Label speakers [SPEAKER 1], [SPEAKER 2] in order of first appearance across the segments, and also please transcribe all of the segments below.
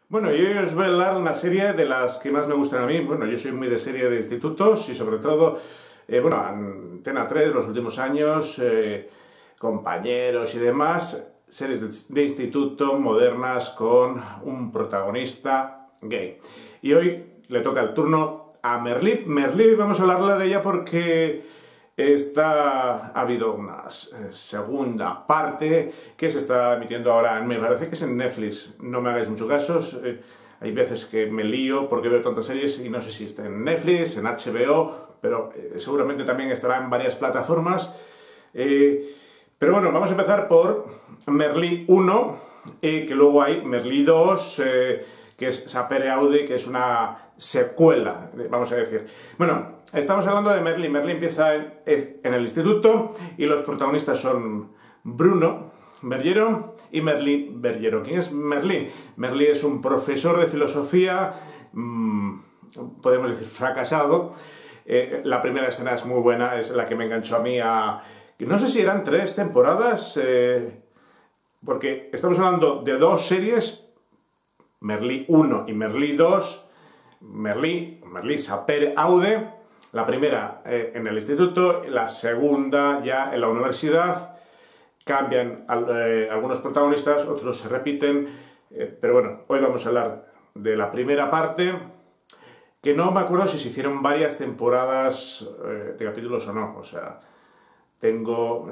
[SPEAKER 1] Bueno, yo hoy os voy a hablar de una serie de las que más me gustan a mí. Bueno, yo soy muy de serie de institutos y sobre todo, bueno, Antena 3, los últimos años, compañeros y demás, series de instituto modernas con un protagonista gay. Y hoy le toca el turno a Merlí. Merlí, vamos a hablarle de ella porque ha habido una segunda parte que se está emitiendo ahora, me parece que es en Netflix, no me hagáis mucho caso, hay veces que me lío porque veo tantas series y no sé si está en Netflix, en HBO, pero seguramente también estará en varias plataformas. Pero bueno, vamos a empezar por Merlí 1, que luego hay Merlí 2, que es Sapere Aude, que es una secuela, vamos a decir. Bueno, estamos hablando de Merlí. Merlí empieza en el instituto y los protagonistas son Bruno Bergero y Merlí Bergero. ¿Quién es Merlí? Merlí es un profesor de filosofía, podemos decir fracasado. La primera escena es muy buena, es la que me enganchó a mí no sé si eran 3 temporadas, porque estamos hablando de 2 series, Merlí 1 y Merlí 2, Merlí Sapere Aude, la primera en el instituto, la segunda ya en la universidad. Cambian algunos protagonistas, otros se repiten, pero bueno, hoy vamos a hablar de la primera parte, que no me acuerdo si se hicieron varias temporadas de capítulos o no, o sea, tengo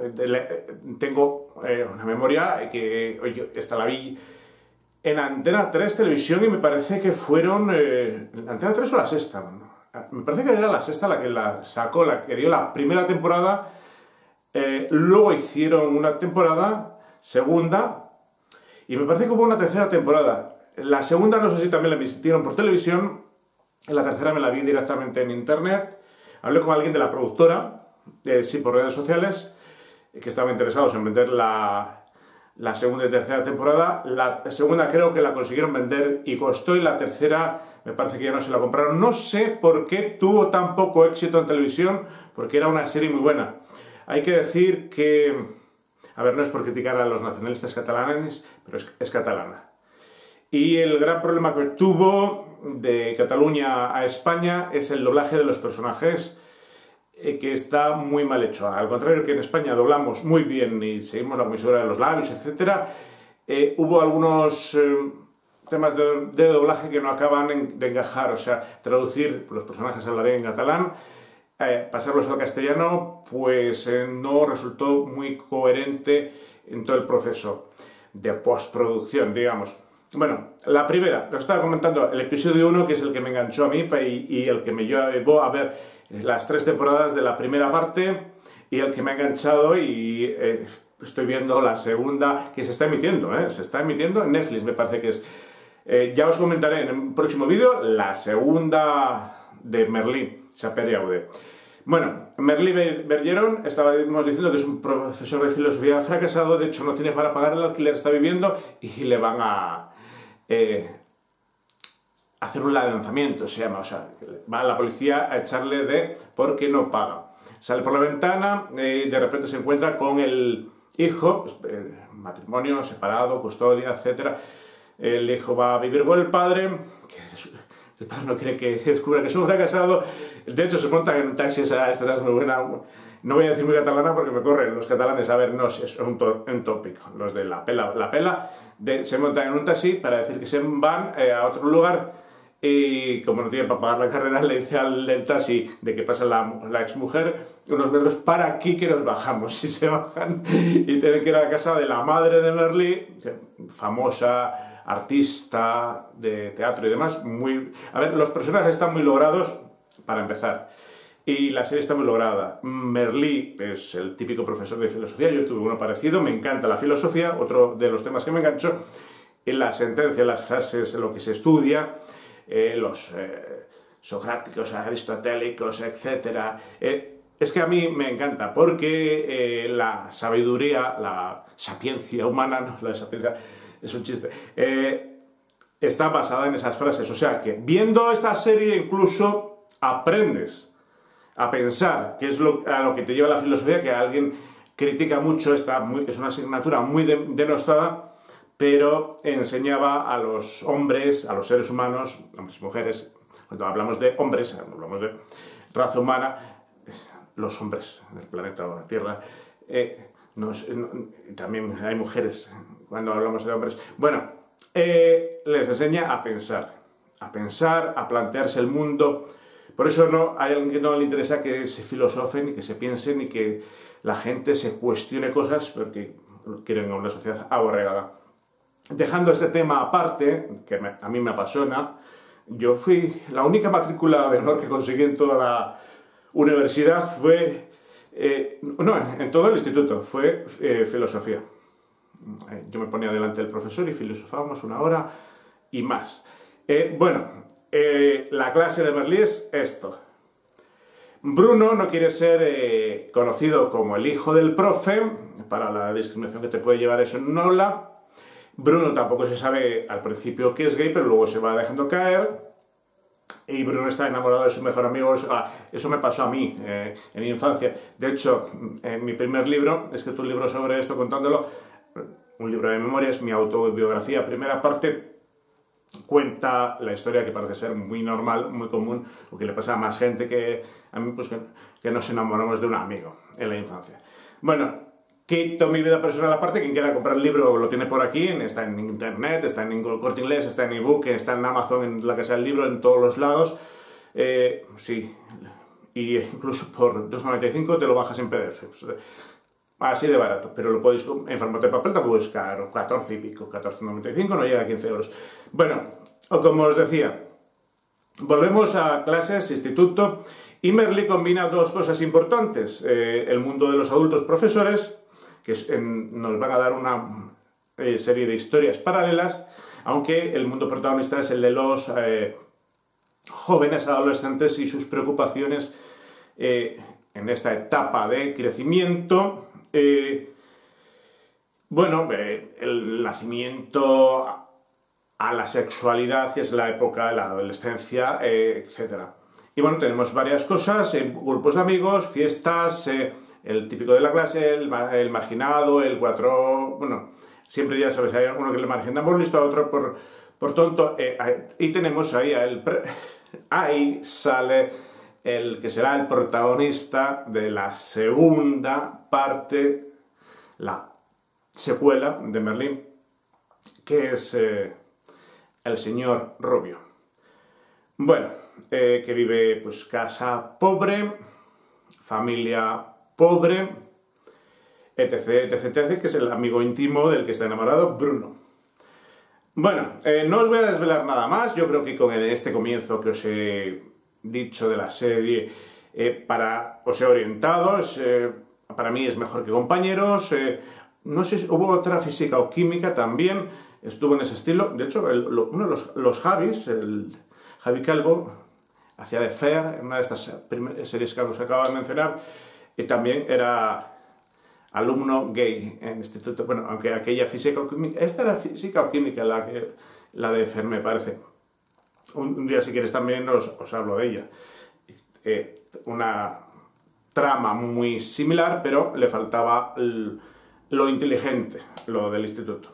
[SPEAKER 1] una memoria que esta la vi en Antena 3 Televisión y me parece que fueron... ¿Antena 3 o la sexta? Me parece que era la sexta la que la sacó, la que dio la primera temporada. Luego hicieron una temporada, segunda, y me parece que hubo una tercera temporada. La segunda no sé si también la emitieron por televisión, la tercera me la vi directamente en internet. Hablé con alguien de la productora, sí, por redes sociales, que estaban interesados en vender la segunda y tercera temporada. La segunda creo que la consiguieron vender y costó, y la tercera me parece que ya no se la compraron. No sé por qué tuvo tan poco éxito en televisión, porque era una serie muy buena. Hay que decir que, a ver, no es por criticar a los nacionalistas catalanes, pero es catalana. Y el gran problema que tuvo de Cataluña a España es el doblaje de los personajes, que está muy mal hecho. Al contrario que en España doblamos muy bien y seguimos la comisura de los labios, etc., hubo algunos temas de doblaje que no acaban de encajar. O sea, traducir los personajes hablarían en catalán, pasarlos al castellano, pues no resultó muy coherente en todo el proceso de postproducción, digamos. Bueno, la primera, os estaba comentando, el episodio 1, que es el que me enganchó a mí y el que me llevó a ver las 3 temporadas de la primera parte, y el que me ha enganchado, y estoy viendo la segunda, que se está emitiendo en Netflix, me parece que es. Ya os comentaré en un próximo vídeo la segunda de Merlí Sapere Aude. Bueno, Merlí Bergero, estábamos diciendo que es un profesor de filosofía fracasado, de hecho no tiene para pagar el alquiler, está viviendo, y le van a hacer un lanzamiento, se llama, o sea, va la policía a echarle porque no paga. Sale por la ventana y de repente se encuentra con el hijo, matrimonio separado, custodia, etc. El hijo va a vivir con el padre, el padre no quiere que se descubra que es un fracasado. De hecho, se montan en un taxi, esta es muy buena. No voy a decir muy catalana porque me corren los catalanes, a ver, no sé, es un tópico. Los de la pela, se montan en un taxi para decir que se van a otro lugar, y como no tienen para pagar la carrera, le dice al del taxi de que pasa la exmujer unos metros para aquí que nos bajamos. Y se bajan y tienen que ir a la casa de la madre de Merlí, famosa artista de teatro y demás. A ver, los personajes están muy logrados, para empezar, y la serie está muy lograda. Merlí es el típico profesor de filosofía, yo tuve uno parecido, me encanta la filosofía, otro de los temas que me enganchó, en la sentencia, las frases, lo que se estudia, los socráticos, aristotélicos, etc. Es que a mí me encanta, porque la sabiduría, la sapiencia humana, no, la sapiencia es un chiste, está basada en esas frases. O sea que viendo esta serie incluso aprendes a pensar, que es a lo que te lleva la filosofía, que alguien critica mucho, es una asignatura muy denostada, pero enseñaba a los hombres, a los seres humanos, hombres y mujeres, cuando hablamos de hombres, hablamos de raza humana, los hombres del planeta o la Tierra, también hay mujeres cuando hablamos de hombres. Bueno, les enseña a pensar, a plantearse el mundo. Por eso no hay alguien que no le interesa que se filosofen y que se piensen y que la gente se cuestione cosas porque quieren una sociedad aborregada. Dejando este tema aparte, que a mí me apasiona, yo fui la única matrícula de honor que conseguí en toda la universidad fue, no, en todo el instituto, fue filosofía. Yo me ponía delante del profesor y filosofábamos 1 hora y más. La clase de Merlí es esto. Bruno no quiere ser conocido como el hijo del profe, para la discriminación que te puede llevar eso en un aula. Bruno tampoco se sabe al principio que es gay, pero luego se va dejando caer. Y Bruno está enamorado de su mejor amigo. Eso me pasó a mí en mi infancia. De hecho, en mi primer libro, he escrito un libro sobre esto contándolo, un libro de memorias, mi autobiografía, primera parte, cuenta la historia que parece ser muy normal, muy común, o que le pasa a más gente que a mí, pues que nos enamoramos de un amigo en la infancia. Bueno, quito mi vida personal aparte. Quien quiera comprar el libro lo tiene por aquí, está en internet, está en Corte Inglés, está en ebook, está en Amazon, en la casa del libro, en todos los lados. Sí, y incluso por 2,95 te lo bajas en PDF. Así de barato, pero lo podéis en formato de papel, tampoco es caro, 14 y pico, 14,95, no llega a 15 euros. Bueno, como os decía, volvemos a clases, instituto, y Merlí combina 2 cosas importantes. El mundo de los adultos profesores, que nos van a dar una serie de historias paralelas, aunque el mundo protagonista es el de los jóvenes adolescentes y sus preocupaciones en esta etapa de crecimiento. El nacimiento a la sexualidad, que es la época de la adolescencia, etc. Y bueno, tenemos varias cosas, grupos de amigos, fiestas, el típico de la clase, el marginado, el cuatro... Bueno, siempre ya sabes, hay uno que le margina por listo, a otro por tonto, y tenemos ahí ahí sale el que será el protagonista de la segunda parte, la secuela de Merlí, que es el señor Rubio. Bueno, que vive pues casa pobre, familia pobre, etc, etc, etc, que es el amigo íntimo del que está enamorado, Bruno. Bueno, no os voy a desvelar nada más. Yo creo que con este comienzo que os he dicho de la serie, os he orientado, para mí es mejor que compañeros. No sé si hubo otra, física o química también, estuvo en ese estilo. De hecho, uno de los Javis, el Javi Calvo, hacía de Fer, en una de estas series que os acabo de mencionar, y también era alumno gay en instituto. Bueno, aunque aquella física o química, esta era física o química, la de Fer, me parece. Un día, si quieres, también os hablo de ella. Una trama muy similar, pero le faltaba lo inteligente, lo del instituto.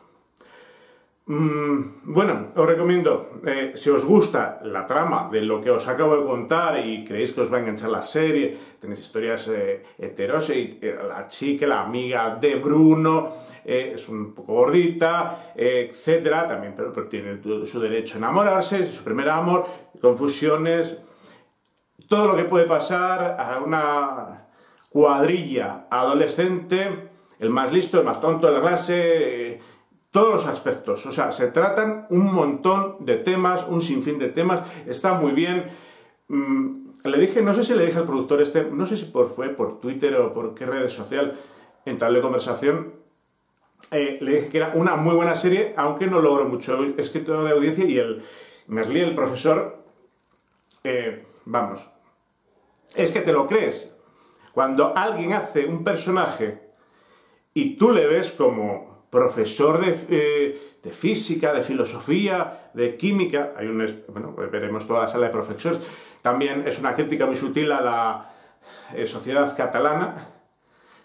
[SPEAKER 1] Bueno, os recomiendo, si os gusta la trama de lo que os acabo de contar y creéis que os va a enganchar la serie, tenéis historias heteros, la chica, la amiga de Bruno, es un poco gordita, etcétera, también pero tiene su derecho a enamorarse, su primer amor, confusiones, todo lo que puede pasar a una cuadrilla adolescente, el más listo, el más tonto de la clase, todos los aspectos. O sea, se tratan un montón de temas, un sinfín de temas, está muy bien. Le dije, no sé si le dije al productor no sé si fue por Twitter o por qué red social, entablar conversación, le dije que era una muy buena serie, aunque no logró mucho escrito de audiencia, y el Merlí, el profesor, vamos, es que te lo crees. Cuando alguien hace un personaje y tú le ves como profesor de física, de filosofía, de química, bueno, veremos toda la sala de profesores, también es una crítica muy sutil a la sociedad catalana.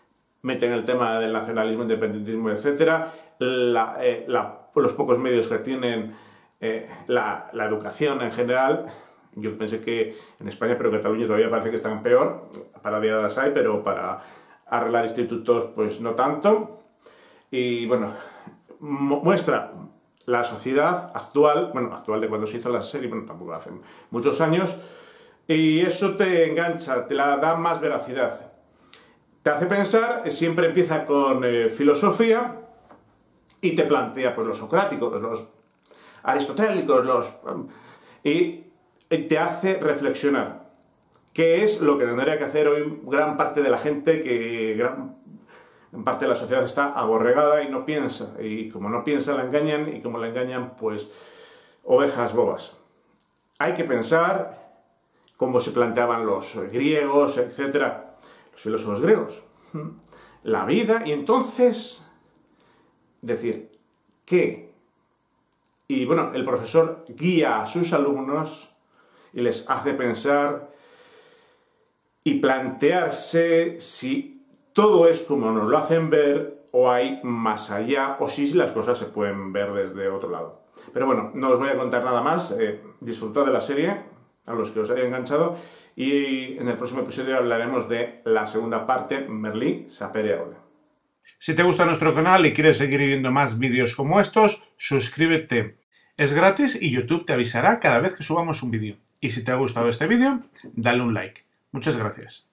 [SPEAKER 1] meten el tema del nacionalismo, independentismo, etc. Los pocos medios que tienen, la educación en general. Yo pensé que en España, pero Cataluña todavía parece que están peor. Para diadas hay, pero para arreglar institutos, pues no tanto. Y bueno, muestra la sociedad actual, bueno, actual de cuando se hizo la serie, bueno, tampoco hace muchos años, y eso te engancha, te la da más veracidad. Te hace pensar, siempre empieza con filosofía y te plantea pues los socráticos, los aristotélicos, y te hace reflexionar. ¿Qué es lo que tendría que hacer hoy gran parte de la gente, que gran parte de la sociedad está aborregada y no piensa? Y como no piensa, la engañan, y como la engañan, pues ovejas bobas. Hay que pensar cómo se planteaban los griegos, etcétera, los filósofos griegos, la vida, y entonces decir, ¿qué? Y bueno, el profesor guía a sus alumnos y les hace pensar y plantearse si todo es como nos lo hacen ver o hay más allá, o si las cosas se pueden ver desde otro lado. Pero bueno, no os voy a contar nada más. Disfrutad de la serie, a los que os haya enganchado, y en el próximo episodio hablaremos de la segunda parte, Merlí, sapere aude. Si te gusta nuestro canal y quieres seguir viendo más vídeos como estos, suscríbete. Es gratis y YouTube te avisará cada vez que subamos un vídeo. Y si te ha gustado este vídeo, dale un like. Muchas gracias.